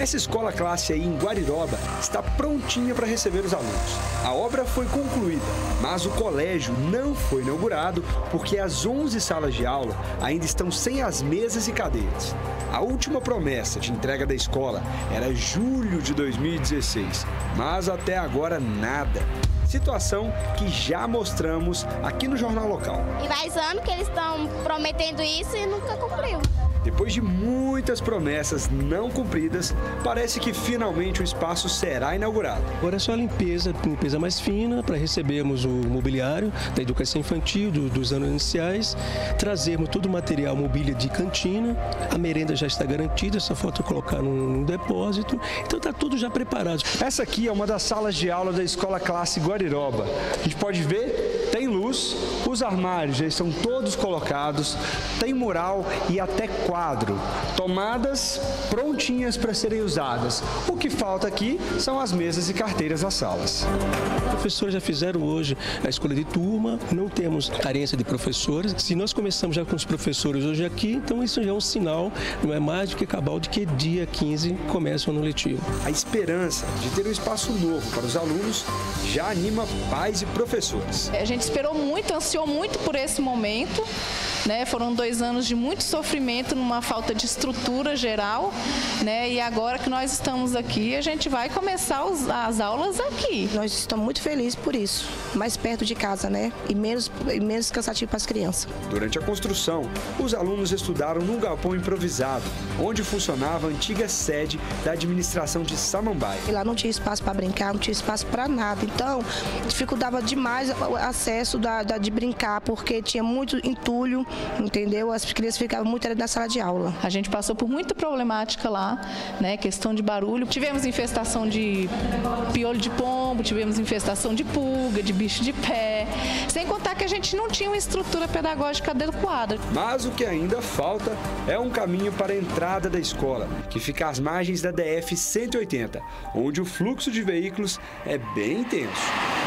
Essa escola classe aí em Guariroba está prontinha para receber os alunos. A obra foi concluída, mas o colégio não foi inaugurado porque as 11 salas de aula ainda estão sem as mesas e cadeiras. A última promessa de entrega da escola era julho de 2016, mas até agora nada. Situação que já mostramos aqui no Jornal Local. E faz ano que eles estão prometendo isso e nunca cumpriu. Depois de muitas promessas não cumpridas, parece que finalmente o espaço será inaugurado. Agora é só limpeza mais fina para recebermos o mobiliário da educação infantil, dos anos iniciais, trazermos todo o material mobília de cantina, a merenda já está garantida, só falta colocar num depósito, então está tudo já preparado. Essa aqui é uma das salas de aula da Escola Classe Guariroba. A gente pode ver, tem luz, os armários já estão todos colocados, tem mural e até quadro, tomadas prontinhas para serem usadas. O que falta aqui são as mesas e carteiras das salas. Os professores já fizeram hoje a escolha de turma, não temos carência de professores. Se nós começamos já com os professores hoje aqui, então isso já é um sinal, não é mais do que cabal de que dia 15 começa o ano letivo. A esperança de ter um espaço novo para os alunos já anima pais e professores. A gente esperou muito, ansiou muito por esse momento, né? Foram 2 anos de muito sofrimento numa falta de estrutura geral, né? E agora que nós estamos aqui, a gente vai começar as aulas aqui. Nós estamos muito felizes por isso, mais perto de casa, né? E menos cansativo para as crianças. Durante a construção, os alunos estudaram num galpão improvisado, onde funcionava a antiga sede da administração de Samambaia. E lá não tinha espaço para brincar, não tinha espaço para nada. Então, dificultava demais o acesso de brincar, porque tinha muito entulho, entendeu? As crianças ficavam muito na sala de aula. A gente passou por muita problemática lá, né? Questão de barulho. Tivemos infestação de piolho de pombo, tivemos infestação de pulga, de bicho de pé. Sem contar que a gente não tinha uma estrutura pedagógica adequada. Mas o que ainda falta é um caminho para a entrada da escola, que fica às margens da DF 180, onde o fluxo de veículos é bem intenso.